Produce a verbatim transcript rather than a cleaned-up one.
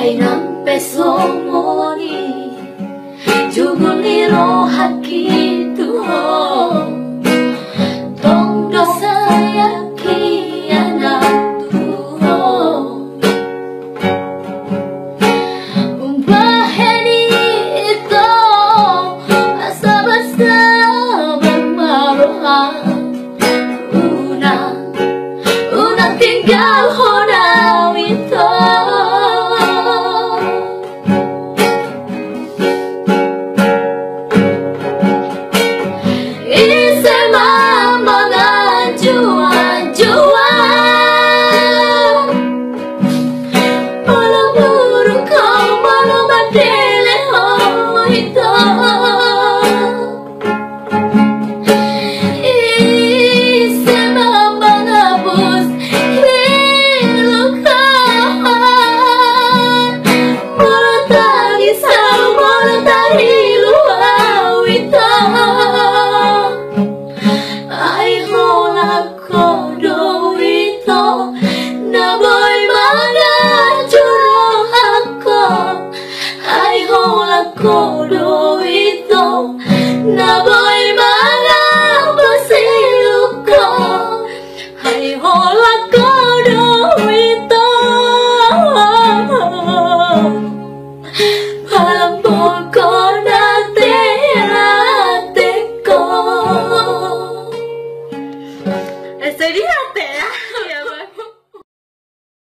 ay ng pesomoni Juguliro hakituho Tongdo sayaki anak tuho Umpaheni ito Basta-basta bermaruhan Una Unang tinggal honaw ito Kodo ito na boy mga basiluko ay hola kodo ito palambol ko